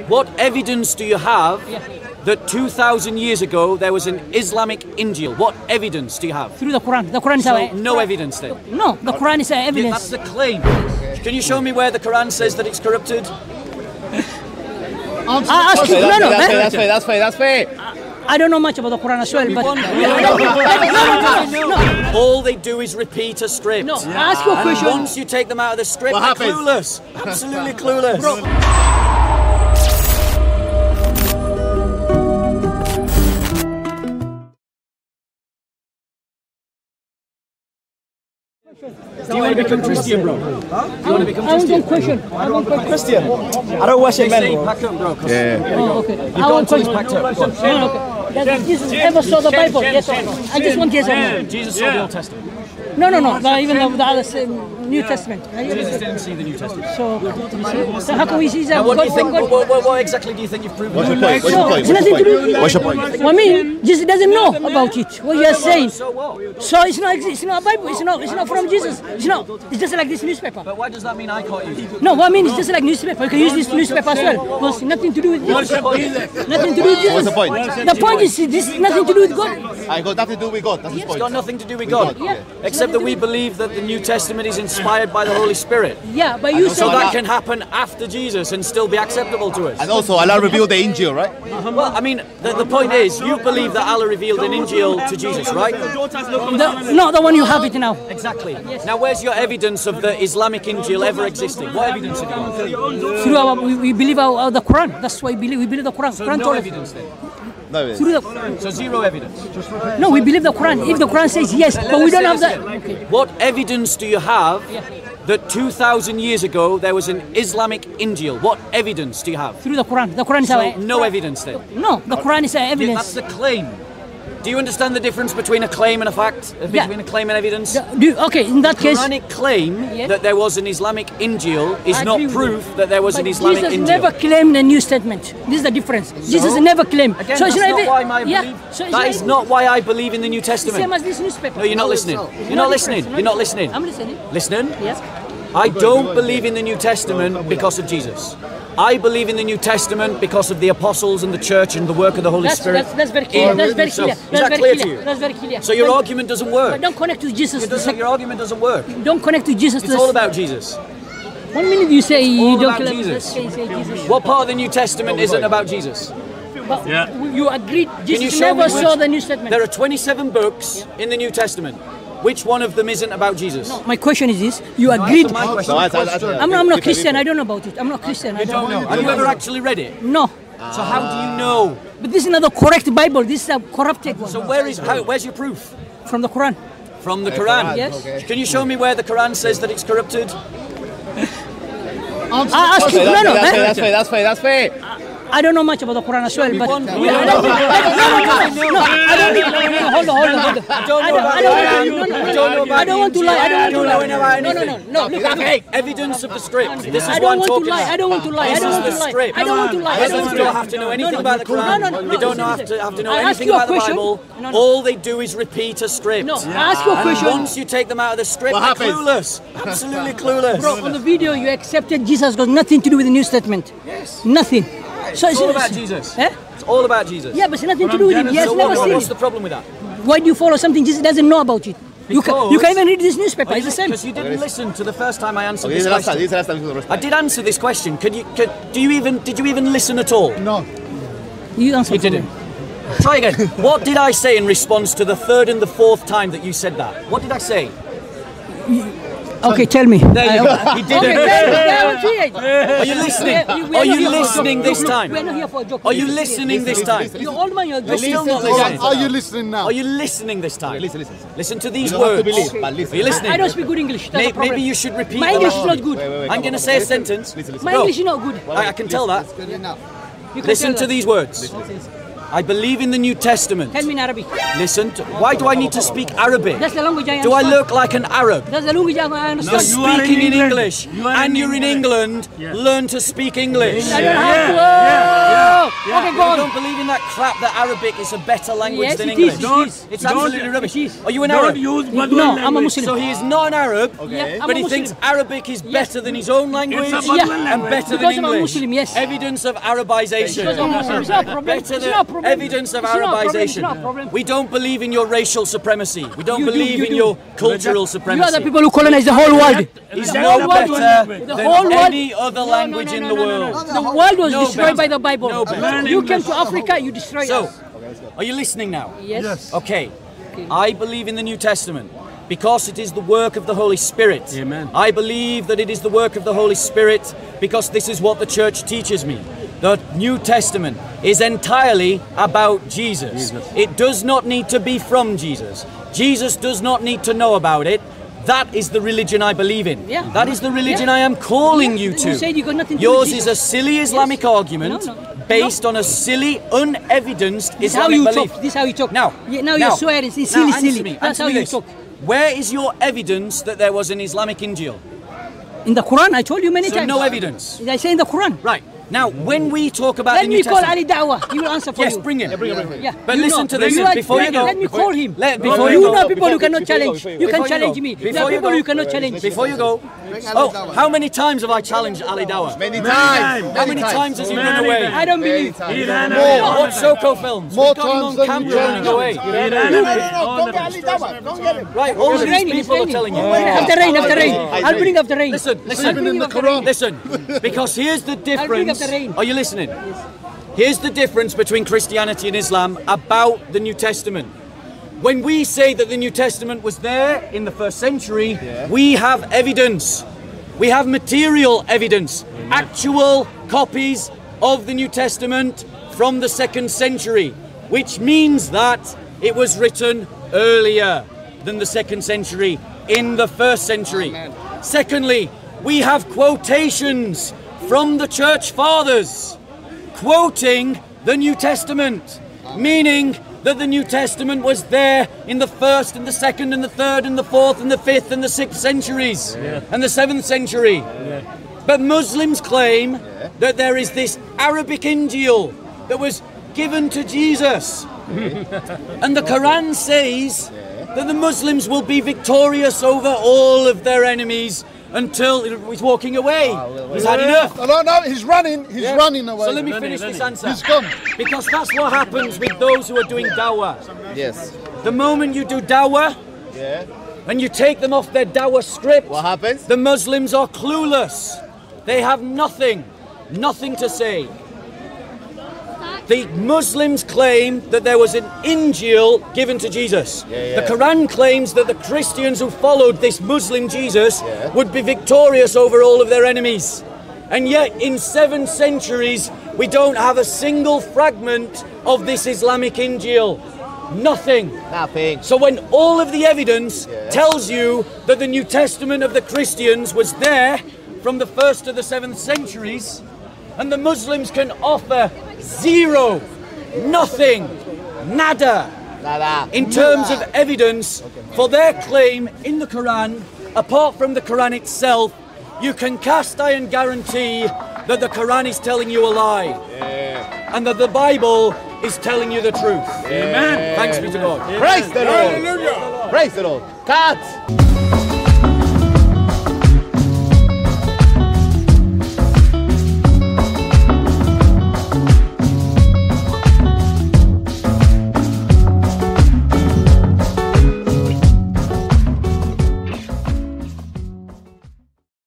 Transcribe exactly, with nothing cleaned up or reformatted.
What evidence do you have that two thousand years ago there was an Islamic Injil? What evidence do you have? Through the Quran. The Quran is So our, no evidence then? No, the Quran is our Yeah, evidence. that's the claim. Can you show me where the Quran says that it's corrupted? I ask you, no, no, That's eh? fair, that's fair, that's fair, that's fair. I don't know much about the Quran as well, We but want- no, no, no. All they do is repeat a script. No, I ask you a And question. once you take them out of the script, What they're happens? clueless. Absolutely clueless. Do you want to become Christian, bro? Do you want to become I want Christian? one question. I want one question. I don't worship men, Stay bro. packed up, bro. 'cause Yeah. Oh, okay. You've I got want until he's question. packed up. Go on. No, no, okay. Does Jesus ever saw the Bible? Yes or no? I just want yes or no. Jesus saw the Old Testament. No, no, no. The, even the, the other um, New Testament. Jesus didn't see the New Testament. So, so how can we see that Now, what do God you think? from What, God? what, what exactly do you think you've proven? What's your point? What's your No, point? it's What's nothing to your do point? with What's your point? Well, I mean, Jesus doesn't know about it. What you are saying. So what? So it's not. It's not a Bible. It's not. It's not from Jesus. It's not. It's just like this newspaper. But why does that mean I can't use it? No, what I mean it's just like newspaper. You can use this newspaper as well. Because nothing to do with Jesus. Nothing to do with Jesus. What's the point? The point is this is nothing to do with God. I got nothing to do with God, that's his It's point. got nothing to do with God. Yeah. Except that we believe that the New Testament is inspired by the Holy Spirit. Yeah, but you So say that can happen after Jesus and still be acceptable to us. And also, Allah revealed the Injil, right? Well, I mean, the, the point is, you believe that Allah revealed an Injil to Jesus, right? the, not the one you have it now. Exactly. Now, where's your evidence of the Islamic Injil ever existing? What evidence have you got? Through our, we, we believe our, our, the Quran. That's why we believe. We believe the Quran. So Quran no told us. evidence then. No, Through the, So zero evidence. no, we believe the Quran. If the Quran says yes, but we don't have that. Okay. What evidence do you have that two thousand years ago there was an Islamic Injil? What evidence do you have? Through the Quran. The Quran is So our. no evidence then. No, the Quran is our That's evidence. the claim. Do you understand the difference between a claim and a fact? Uh, Yeah. Between a claim and evidence? Do you- okay, in that case. Quranic claim Yeah. that there was an Islamic Injil is I not agree with proof you. that there was an But Islamic Jesus Injil. never claimed a New Testament. This is the difference. Jesus never claimed. Again, so it's that's not even- why I yeah. believe. So it's That is not why I believe in the New the same Testament. as this newspaper. No, you're not listening. You're not listening. You're not listening. I'm listening. Listening? Yes. I don't believe in the New Testament because of Jesus. I believe in the New Testament because of the apostles and the church and the work of the Holy That's, Spirit. that's, that's very clear. in- That's very so, clear. is That's that very clear clear. to you? That's very clear. So your But- argument doesn't work. But don't connect to Jesus. It doesn't, your argument doesn't work. Don't connect to Jesus. It's to all the- about Jesus. One minute you say you all don't about claim Jesus. Say, say Jesus. What part of the New Testament isn't about Jesus? But you agreed you Jesus show me never which- saw the New Testament. There are twenty-seven books in the New Testament. Which one of them isn't about Jesus? My question is this: you agreed. my question. No, answer, answer, answer. I'm not, I'm not Different, Christian. I different. don't know about it. I'm not Christian. I You don't know. Have you ever actually read it? No. So how do you know? But this is not the correct Bible. This is a corrupted one So where is how, where's your proof? from the Quran. From the Quran. Yes. Can you show me where the Quran says that it's corrupted? I ask you, That's no, fair, no, that's eh? fair, that's fair, that's fair, that's fair. I don't know much about the Quran as well, but want- no, no, no, no, no, no, no, I don't need, no, no, hold on, hold on, hold on. I don't, I don't, I don't, no, no, no, no, I don't want to lie. I don't want to lie. No, no, no, no, look, Okay, evidence of the script. This is I what don't I'm want to talking lie. about. I don't want to lie. I This don't is want the to lie. script. I don't want to lie. I don't Muslims want to don't lie. have to know No, anything no, about the Quran. No, no, no. They don't listen, have listen. to have to know I ask anything you a about the question. Bible. No, no. All they do is repeat a script. No, I ask you a And question. once you take them out of the script, What they're happens? clueless. Absolutely clueless. Bro, on the video you accepted Jesus got nothing to do with the New Testament. Yes. Nothing. So It's all about Jesus. Eh? It's all about Jesus. Yeah, but it's nothing to do with him. He has So never what, seen what's it. the problem with that? Why do you follow something Jesus doesn't know about it? You can, you Because- can even read this newspaper. It's the same. Because you didn't listen to the first time I answered Okay, this this is the last time, question. this is the last time you will respond. I did answer this question. Could you? Could, do you even? Did you even listen at all? No. You answer You for me. didn't. Try again. What did I say in response to the third and the fourth time that you said that? What did I say? Okay, tell me. There you go. He didn't. Okay, tell me. Tell me. Are you listening? Are you listening this time? We're not here for a joke. Are you listening this time? You're old man. You're You're just still not Are, listening. are you listening now? Are you listening this time? Listen, listen. Listen to these You don't have to words. believe, but listen. Are you listening? I don't speak good English. That's May- the problem. Maybe you should repeat My the English last is not one. good. Wait, wait, wait. I'm going to say a sentence. Listen, listen. My Bro, English is not good. I, I can tell that. You can Listen tell to that. these words. I believe in the New Testament. Tell me in Arabic. Listen to. Why do I need to speak Arabic? That's the language I Do I understand. look like an Arab? That's the language I understand. Speaking in English, and you're in England, learn to speak English. I don't have to. Oh! Okay, go You on. don't believe in that crap that Arabic is a better language Yes, than it English. is, it is. It's Don't- absolutely rubbish. it is. Are you an Don't Arab? use No, Badui I'm a language. Muslim. So he is not an Arab, Yeah, I'm but a he Muslim. thinks Arabic is better than his own language It's a Badui Yeah. and language. better than Because I'm a English. Muslim, yes. Evidence of Arabization. Because I'm a Muslim. It's not a problem. Better It's than not a problem. evidence of It's not a problem. It's Arabization. not a problem. We don't believe in your racial supremacy. We don't You do, believe you in do. your cultural You supremacy. are the people who colonize the whole world. He's The no whole world was- better the than whole world- any other No, no, language no, in no, the no, no, world. no. The world was No destroyed better. by the Bible. No better. You came to Africa, you destroyed So, us. are you listening now? Yes. Okay. I believe in the New Testament because it is the work of the Holy Spirit. Amen. I believe that it is the work of the Holy Spirit because this is what the church teaches me. The New Testament is entirely about Jesus. It does not need to be from Jesus. Jesus does not need to know about it. That is the religion I believe in. Yeah. That is the religion Yeah. I am calling you You to. said you got nothing to do Yours with is a Jesus. silly Islamic Yes. argument No, no. based on a silly, unevidenced This is how Islamic you belief. talk. This is how you talk. Now, Yeah, now you're swearing. It's now silly, answer silly. me, That's answer how me you this. talk. Where is your evidence that there was an Islamic Injil? In the Quran, I told you many So times. no evidence. I say in the Quran. Right. Now, when we talk about Let the New me call Testament, Ali Dawah. He will answer for yes, you. bring him. Yeah. But you listen know, to this you are- before you go. Let me call him. Let- No, before you you go. know people you cannot Before you go, challenge. before you You go. can Before you challenge go. me. There Before are you people go. you cannot challenge. Before you go, oh, how many times have I challenged Ali Dawah? Many Many times. times. How many times has he Many run away? times. I don't believe. times. He ran More. away all Watch the time. Soko films. More We've got him times on than camera you running do. away. He ran away all the time. Right, all of It's these raining, it's people are raining. telling you. After rain, after rain. I'll bring after rain. Listen, I'll listen, bring in the after rain. Quran. listen, because here's the bring difference. up the rain. Are you listening? Here's the difference between Christianity and Islam about the New Testament. When we say that the New Testament was there in the first century, we have evidence. We have material evidence, actual copies of the New Testament from the second century, which means that it was written earlier than the second century, in the first century. Secondly, we have quotations from the church fathers quoting the New Testament, meaning that the New Testament was there in the first and the second and the third and the fourth and the fifth and the sixth centuries and the seventh century. But Muslims claim that there is this Arabic Injil that was given to Jesus. And the Quran says that the Muslims will be victorious over all of their enemies until he's walking away. He's had enough. No, no, no, he's running. He's Yeah. running away. So let me Running, finish this running. answer. He's gone. Because that's what happens with those who are doing dawah. Yes. The moment you do dawah Yeah. and you take them off their dawah script, What happens? the Muslims are clueless. They have nothing, nothing to say. The Muslims claim that there was an Injil given to Jesus. yeah. The Quran claims that the Christians who followed this Muslim Jesus Yeah. would be victorious over all of their enemies. And yet, in seven centuries, we don't have a single fragment of this Islamic Injil. Nothing. Nothing. So when all of the evidence tells you that the New Testament of the Christians was there from the first to the seventh centuries, and the Muslims can offer zero, nothing, nada, Nada. in terms of evidence for their claim in the Quran, apart from the Quran itself, you can cast iron guarantee that the Quran is telling you a lie. And that the Bible is telling you the truth. Amen. Thanks be to God. Praise the Lord. Praise the Lord. Cut.